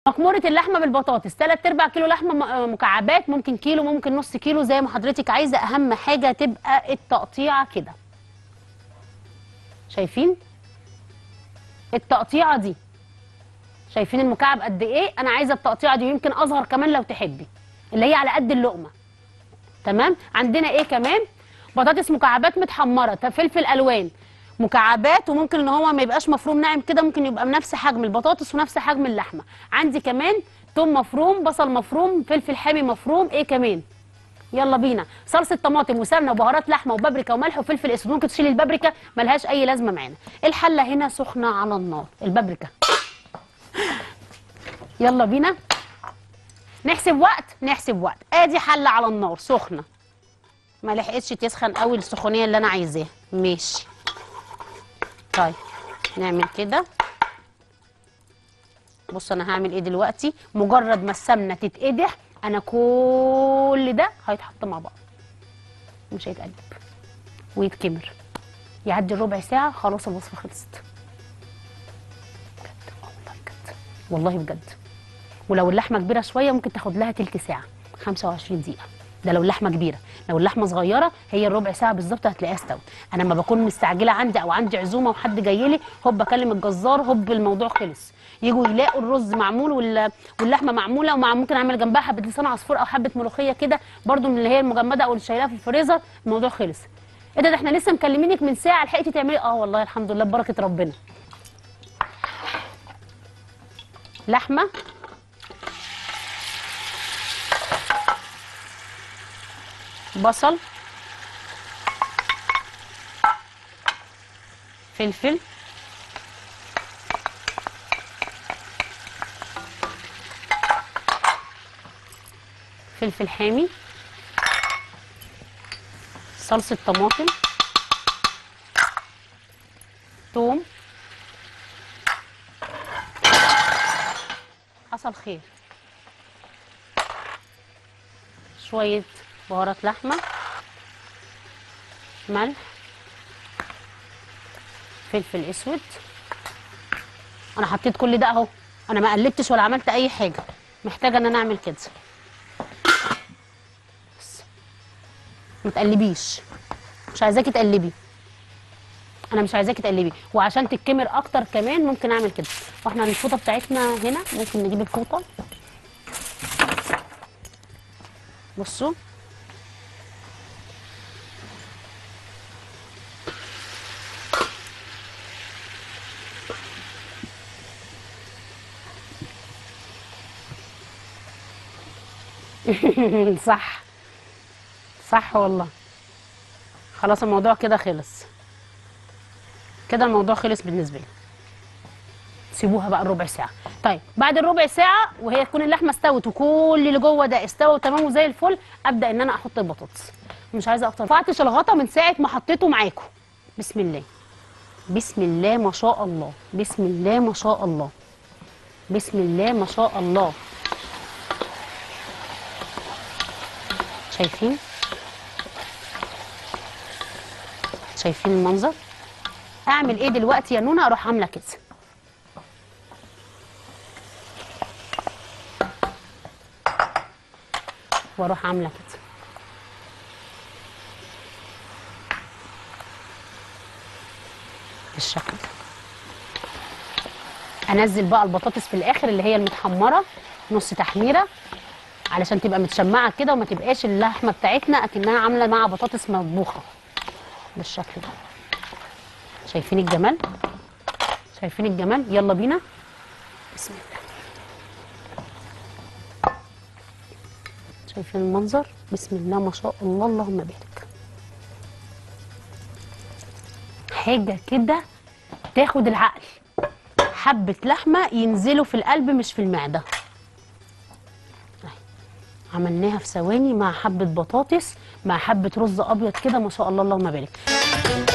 مكمورة اللحمة بالبطاطس 3/4 كيلو لحمة مكعبات، ممكن كيلو ممكن نص كيلو زي ما حضرتك عايزة. أهم حاجة تبقى التقطيعة كده. شايفين التقطيعة دي؟ شايفين المكعب قد إيه؟ أنا عايزة التقطيعة دي، ويمكن أصغر كمان لو تحبي، اللي هي على قد اللقمة. تمام. عندنا إيه كمان؟ بطاطس مكعبات متحمرة، فلفل ألوان مكعبات، وممكن ان هو ما يبقاش مفروم ناعم كده، ممكن يبقى بنفس حجم البطاطس ونفس حجم اللحمه. عندي كمان توم مفروم، بصل مفروم، فلفل حامي مفروم. ايه كمان؟ يلا بينا. صلصه طماطم وسمنه وبهارات لحمه وبابريكا وملح وفلفل اسود. ممكن تشيلي البابريكا، ملهاش اي لازمه معانا. الحله هنا سخنه على النار. البابريكا. يلا بينا نحسب وقت. ادي حله على النار سخنه، ما لحقتش تسخن قوي السخونيه اللي انا عايزاها. ماشي. طيب نعمل كده. بص انا هعمل ايه دلوقتي. مجرد ما السمنه تتقدح، انا كل ده هيتحط مع بعض، مش هيتقلب ويتكمر. يعدي الربع ساعه خلاص الوصفه خلصت. بجد والله بجد، والله بجد. ولو اللحمه كبيره شويه ممكن تاخد لها تلت ساعه، 25 دقيقه. ده لو اللحمه كبيره. لو اللحمه صغيره هي الربع ساعه بالظبط هتلاقيها استوت. انا لما بكون مستعجله عندي او عندي عزومه وحد جاي لي، هوب اكلم الجزار، هوب الموضوع خلص. يجوا يلاقوا الرز معمول واللحمه معموله، ومع ممكن اعمل جنبها حبه لسان عصفور او حبه ملوخيه كده برده من اللي هي المجمده او اللي شايلاها في الفريزر. الموضوع خلص. ايه ده احنا لسه مكلمينك من ساعه، لحقتي تعملي؟ اه والله الحمد لله ببركه ربنا. لحمه بصل فلفل فلفل حامي، صلصة طماطم، توم، حصل خير، شوية بهارات لحمة، ملح، فلفل اسود. انا حطيت كل ده اهو، انا ما قلبتش ولا عملت اي حاجة. محتاجة ان انا اعمل كده بس. ما تقلبيش، مش عايزاكي تقلبي، انا مش عايزاكي تقلبي. وعشان تتكمر اكتر كمان ممكن اعمل كده. واحنا الفوطه بتاعتنا هنا، ممكن نجيب الفوطه. بصوا صح صح والله. خلاص الموضوع كده خلص، كده الموضوع خلص بالنسبه لي. سيبوها بقى الربع ساعه. طيب بعد الربع ساعه وهي تكون اللحمه استوت وكل اللي جوه ده استوى تمام وزي الفل، ابدا ان انا احط البطاطس. مش عايزه اكتر. رفعتش الغطا من ساعه ما حطيته معاكم. بسم الله بسم الله ما شاء الله، بسم الله ما شاء الله، بسم الله ما شاء الله. شايفين؟ شايفين المنظر؟ اعمل ايه دلوقتي يا نونا؟ اروح عامله كده، واروح عامله كده. بالشكل ده. انزل بقى البطاطس في الاخر اللي هي المتحمره نص تحميره، علشان تبقى متشمعه كده وما تبقاش اللحمه بتاعتنا اكنها عامله مع بطاطس مطبوخه. بالشكل ده. شايفين الجمال؟ شايفين الجمال؟ يلا بينا. بسم الله. شايفين المنظر؟ بسم الله ما شاء الله، اللهم بارك. حاجه كده تاخد العقل. حبه لحمه ينزلوا في القلب مش في المعده. عملناها في ثواني مع حبه بطاطس مع حبه رز ابيض كده، ما شاء الله اللهم بارك.